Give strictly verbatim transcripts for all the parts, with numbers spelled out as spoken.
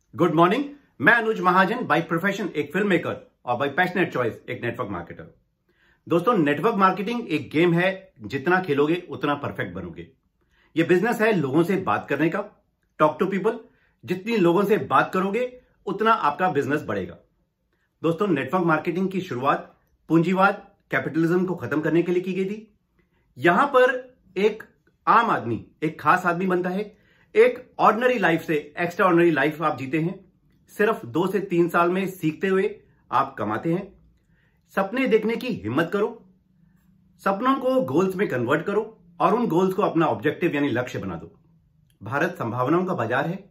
Good morning. मैं Anuj Mahajan, by profession एक film maker और बाय पैशनेट चॉइस एक नेटवर्क मार्केटर। दोस्तों, नेटवर्क मार्केटिंग एक गेम है, जितना खेलोगे उतना परफेक्ट बनोगे। यह बिजनेस है लोगों से बात करने का, टॉक टू पीपल। जितनी लोगों से बात करोगे उतना आपका बिजनेस बढ़ेगा। दोस्तों, नेटवर्क मार्केटिंग की शुरुआत पूंजीवाद कैपिटलिज्म को खत्म करने के लिए की गई थी। यहां पर एक आम आदमी, एक खास आदमी बनता है। एक ऑर्डिनरी लाइफ से एक्स्ट्रा ऑर्डिनरी लाइफ आप जीते हैं। सिर्फ दो से तीन साल में सीखते हुए आप कमाते हैं। सपने देखने की हिम्मत करो, सपनों को गोल्स में कन्वर्ट करो और उन गोल्स को अपना ऑब्जेक्टिव यानी लक्ष्य बना दो। भारत संभावनाओं का बाजार है।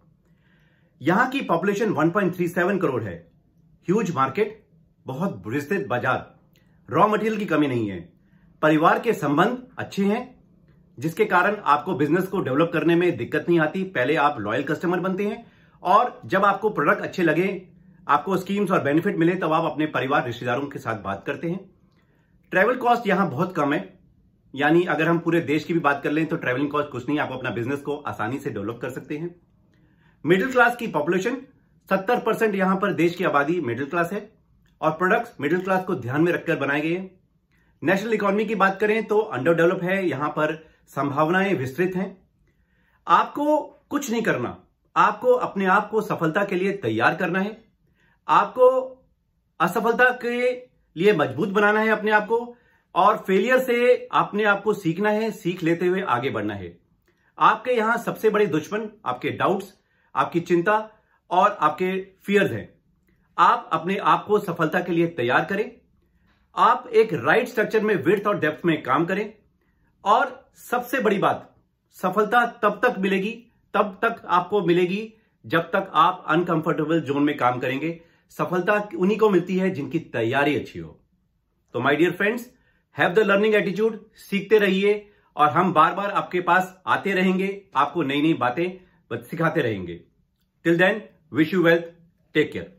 यहां की population one point three seven crore है। ह्यूज मार्केट, बहुत विस्तृत बाजार, रॉ मटेरियल की कमी नहीं है। परिवार के संबंध अच्छे हैं, जिसके कारण आपको बिजनेस को डेवलप करने में दिक्कत नहीं आती। पहले आप लॉयल कस्टमर बनते हैं और जब आपको प्रोडक्ट अच्छे लगे, आपको स्कीम्स और बेनिफिट मिले, तब आप अपने परिवार रिश्तेदारों के साथ बात करते हैं। ट्रैवल कॉस्ट यहां बहुत कम है, यानी अगर हम पूरे देश की भी बात कर लें तो ट्रैवलिंग कॉस्ट कुछ नहीं, आप अपना बिजनेस को आसानी से डेवलप कर सकते हैं। मिडिल क्लास की पॉपुलेशन सत्तर परसेंट यहां पर देश की आबादी मिडिल क्लास है और प्रोडक्ट्स मिडिल क्लास को ध्यान में रखकर बनाए गए हैं। नेशनल इकोनॉमी की बात करें तो अंडर डेवलप है, यहां पर संभावनाएं विस्तृत हैं। आपको कुछ नहीं करना, आपको अपने आप को सफलता के लिए तैयार करना है। आपको असफलता के लिए मजबूत बनाना है अपने आप को, और फेलियर से अपने आप को सीखना है, सीख लेते हुए आगे बढ़ना है। आपके यहां सबसे बड़े दुश्मन आपके डाउट्स, आपकी चिंता और आपके फियर्स हैं। आप अपने आप को सफलता के लिए तैयार करें। आप एक राइट स्ट्रक्चर में विड्थ और डेप्थ में काम करें। और सबसे बड़ी बात, सफलता तब तक मिलेगी, तब तक आपको मिलेगी जब तक आप अनकंफर्टेबल जोन में काम करेंगे। सफलता उन्हीं को मिलती है जिनकी तैयारी अच्छी हो। तो my dear friends, have the learning attitude, सीखते रहिए और हम बार बार आपके पास आते रहेंगे, आपको नई नई बातें सिखाते रहेंगे। Till then, wish you wealth, take care.